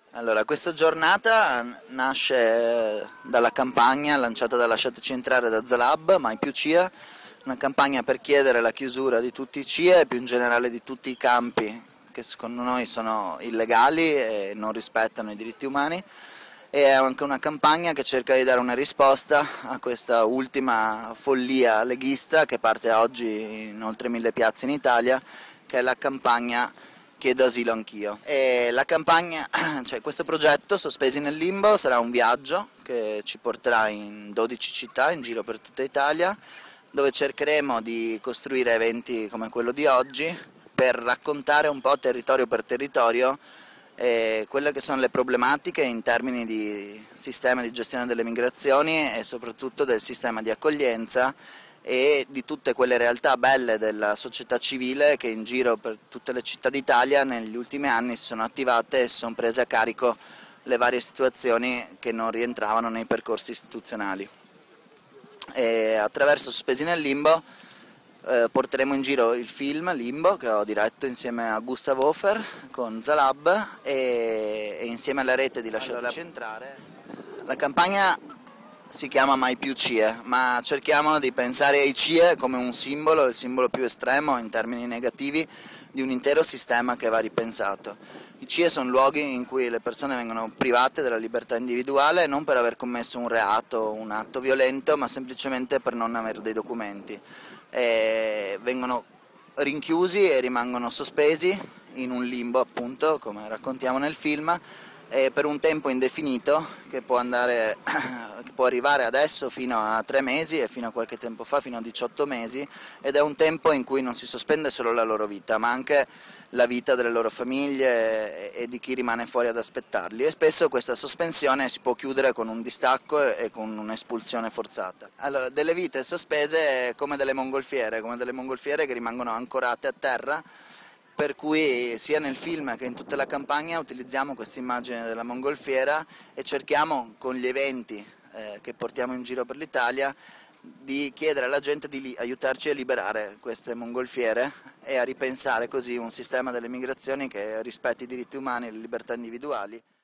Allora, questa giornata nasce dalla campagna lanciata da Lasciateci entrare da Zalab, Mai più CIE, una campagna per chiedere la chiusura di tutti i CIE e più in generale di tutti i campi che secondo noi sono illegali e non rispettano i diritti umani, e è anche una campagna che cerca di dare una risposta a questa ultima follia leghista che parte oggi in oltre 1000 piazze in Italia, che è la campagna Chiedo asilo anch'io. E la campagna, cioè questo progetto Sospesi nel limbo sarà un viaggio che ci porterà in 12 città in giro per tutta Italia, dove cercheremo di costruire eventi come quello di oggi per raccontare un po' territorio per territorio quelle che sono le problematiche in termini di sistema di gestione delle migrazioni e soprattutto del sistema di accoglienza e di tutte quelle realtà belle della società civile che in giro per tutte le città d'Italia negli ultimi anni si sono attivate e si sono prese a carico le varie situazioni che non rientravano nei percorsi istituzionali. E attraverso Sospesi nel limbo porteremo in giro il film Limbo, che ho diretto insieme a Gustav Hofer con Zalab e insieme alla rete di Lasciateci entrare. La campagna si chiama Mai più CIE, ma cerchiamo di pensare ai CIE come un simbolo, il simbolo più estremo in termini negativi di un intero sistema che va ripensato. I CIE sono luoghi in cui le persone vengono private della libertà individuale non per aver commesso un reato o un atto violento, ma semplicemente per non avere dei documenti. Vengono rinchiusi e rimangono sospesi in un limbo, appunto, come raccontiamo nel film, per un tempo indefinito che può arrivare adesso fino a 3 mesi e fino a qualche tempo fa fino a 18 mesi, ed è un tempo in cui non si sospende solo la loro vita ma anche la vita delle loro famiglie e di chi rimane fuori ad aspettarli, e spesso questa sospensione si può chiudere con un distacco e con un'espulsione forzata. Allora, delle vite sospese come delle mongolfiere che rimangono ancorate a terra, per cui sia nel film che in tutta la campagna utilizziamo questa immagine della mongolfiera e cerchiamo con gli eventi che portiamo in giro per l'Italia di chiedere alla gente di aiutarci a liberare queste mongolfiere e a ripensare così un sistema delle migrazioni che rispetti i diritti umani e le libertà individuali.